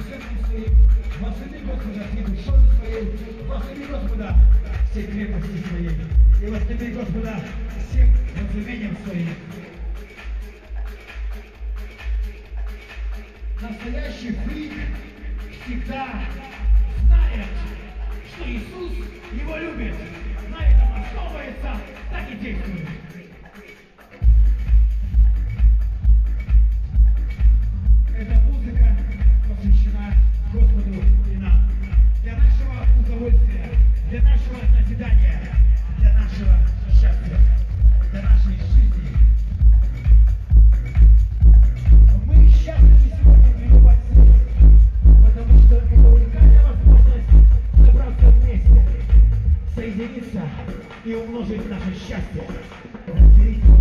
сердцем своим, возлюби Господа всей душою своей, возлюби Господа всей крепости своей, и возлюби Господа всем разумением своим. Настоящий фрик всегда знает, что Иисус его любит. На этом основывается, так и действует. Эта музыка посвящена Господу и нам. Для нашего удовольствия, для нашего назидания, для нашего счастья, для нашей жизни. Мы счастливы сегодня пребывать здесь, потому что это уникальная возможность собраться вместе, соединиться и умножить наше счастье, разделить его.